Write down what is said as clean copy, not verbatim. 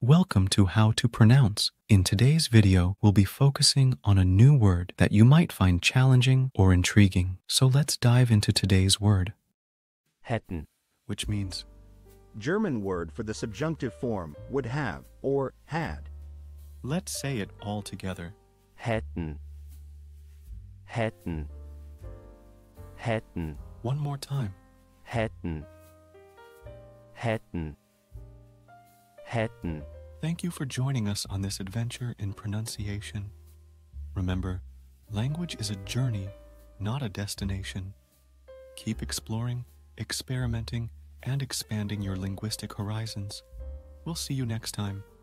Welcome to How to Pronounce. In today's video, we'll be focusing on a new word that you might find challenging or intriguing. So let's dive into today's word. Hätten. Which means German word for the subjunctive form would have or had. let's say it all together. Hätten. Hätten. Hätten. One more time. Hätten. Hätten. Hätten. Thank you for joining us on this adventure in pronunciation. Remember, language is a journey, not a destination. Keep exploring, experimenting, and expanding your linguistic horizons. We'll see you next time.